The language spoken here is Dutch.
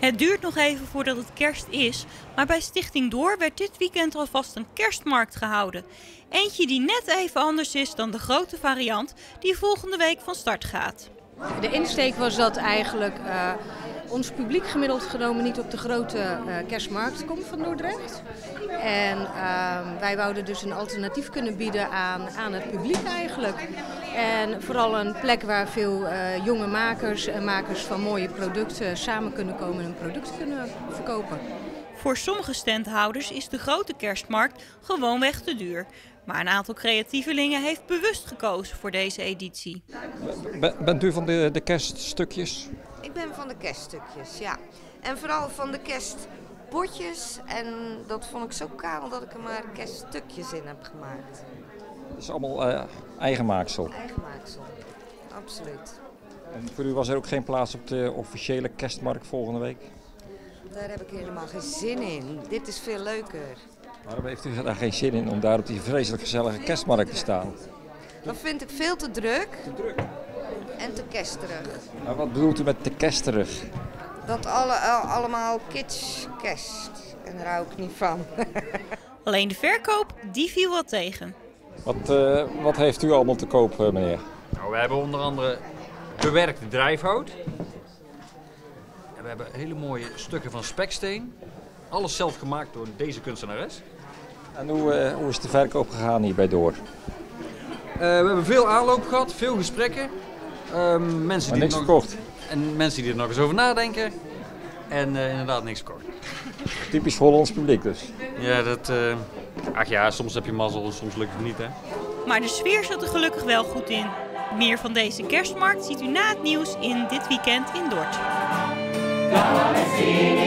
Het duurt nog even voordat het kerst is, maar bij Stichting Door werd dit weekend alvast een kerstmarkt gehouden. Eentje die net even anders is dan de grote variant die volgende week van start gaat. De insteek was dat eigenlijk ons publiek gemiddeld genomen niet op de grote kerstmarkt komt van Dordrecht. En wij wouden dus een alternatief kunnen bieden aan het publiek eigenlijk. En vooral een plek waar veel jonge makers en makers van mooie producten samen kunnen komen en hun producten kunnen verkopen. Voor sommige standhouders is de grote kerstmarkt gewoonweg te duur. Maar een aantal creatievelingen heeft bewust gekozen voor deze editie. Bent u van de kerststukjes? Ik ben van de kerststukjes, ja. En vooral van de kerstbordjes. En dat vond ik zo kaal dat ik er maar kerststukjes in heb gemaakt. Dat is allemaal eigen maaksel? Eigen maaksel, absoluut. En voor u was er ook geen plaats op de officiële kerstmarkt volgende week? Daar heb ik helemaal geen zin in. Dit is veel leuker. Waarom heeft u daar geen zin in om daar op die vreselijk gezellige kerstmarkt te staan? Dat vind ik veel te druk. Te druk? En te kersterig. Maar wat bedoelt u met te kersterig? Dat allemaal kitsch kerst. En daar hou ik niet van. Alleen de verkoop, die viel wat tegen. Wat heeft u allemaal te koop, meneer? Nou, we hebben onder andere bewerkte drijfhout. En we hebben hele mooie stukken van speksteen. Alles zelf gemaakt door deze kunstenares. En hoe is de verkoop gegaan hier bij Door? We hebben veel aanloop gehad, veel gesprekken. Mensen die niks verkocht? En mensen die er nog eens over nadenken. En inderdaad niks verkocht. Typisch Hollands publiek dus? Ja, ach ja, soms heb je mazzel en soms lukt het niet, hè. Maar de sfeer zat er gelukkig wel goed in. Meer van deze kerstmarkt ziet u na het nieuws in Dit Weekend in Dort.